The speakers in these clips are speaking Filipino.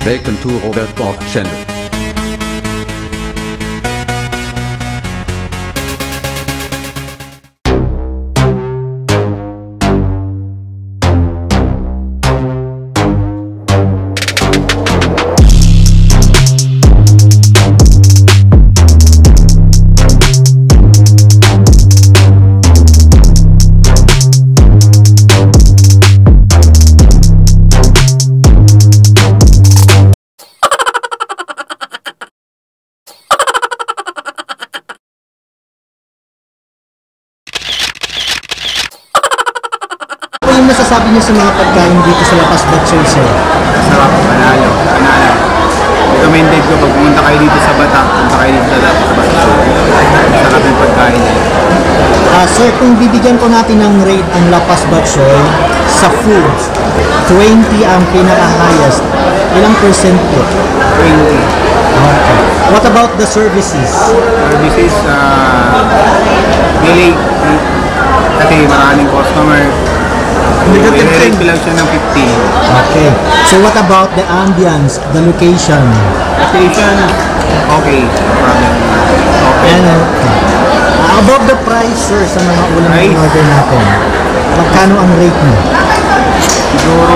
Welcome to Robert Bob channel. Ano yung masasabi niyo sa mga pagkain dito sa Lapaz Batchoy, sir? Sarap, panalo. Recommended ko pag pumunta kayo dito sa Batha, pumunta kayo dito sa Lapaz Batchoy. Sarap yung pagkain. Sir, kung bibigyan ko natin ng rate ang Lapaz Batchoy sa food, 20 ang pinaka-highest. Ilang percent po? 20. Okay. What about the services? Services, delay. Kasi maraming customer. I-rate ko lang siya ng 15. Okay. So what about the ambience, the location? Location, okay. Problem. Okay. And, about the price, sir, sa mga ulam na order natin. Magkano ang rate mo? Siguro,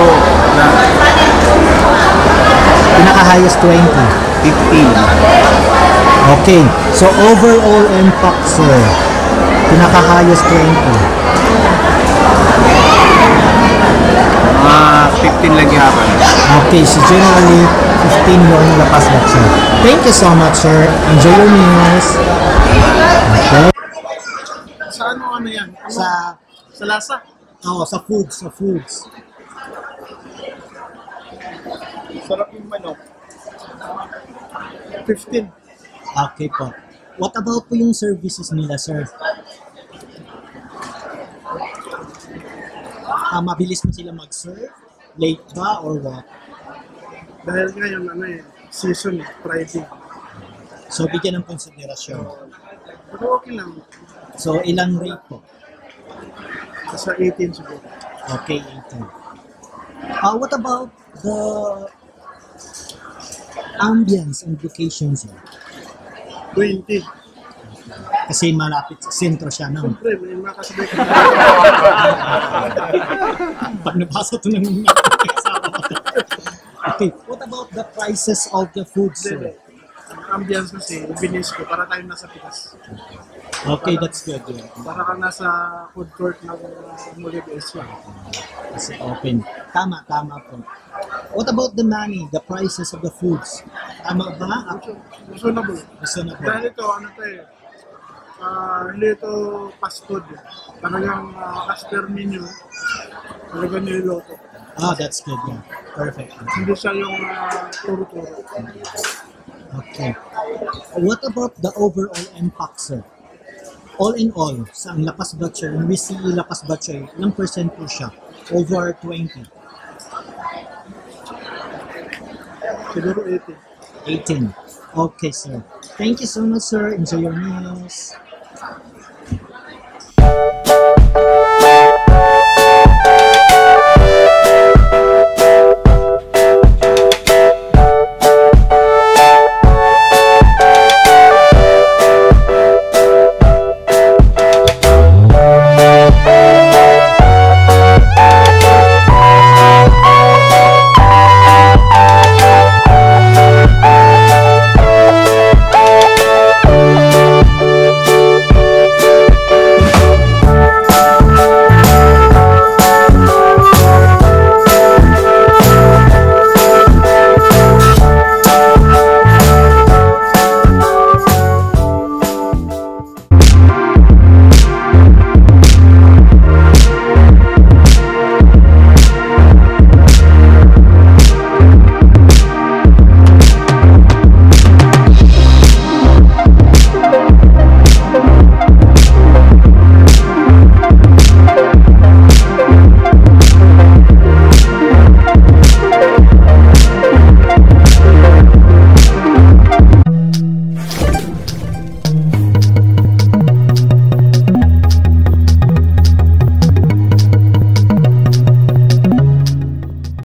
Pinaka-highest 20. 15. Okay. So overall impact, sir, pinaka-highest 20. 15 lagi hapan. Okay, so generally 15 yung Lapaz Batchoy. Thank you so much, sir. Enjoy your meals. Okay. Sa ano yan? Sa lasa? sa foods. Sarap yung manok. 15. Okay po. What about po yung services nila, sir? Mabilis mo sila mag-serve? Late ba or what? Dahil ngayon, season, Friday. So, bigyan ng konsiderasyon. Pero okay lang. So, ilang rate po? Sa 18 siguro. Okay, 18. What about the ambience and location, sir? 20. Kasi malapit sa sentro siya, no? Siyempre, may makasabay ka. Pag nabasa ito ng kasama ko. Okay, what about the prices of the food, sir? Ang ambience kasi, binis ko para tayo nasa Pitas. Okay, that's good. Yeah. Para ka nasa food court ng Mulibes. Kasi open. Tama po. What about the money, the prices of the foods? Tama ba? Reasonable. Reasonable. Dahil ito, hindi ito fast food. Talagang as per menu, talagang niloloko. That's good. Yeah. Perfect. Hindi siya yung turo-turo. Okay. What about the overall impact, sir? All in all, sa Lapaz Batchoy, when we see Lapaz Batchoy, ilang percent po siya? Over 20. Siguro 18. 18. Okay, sir. Thank you so much, sir. Enjoy your meals.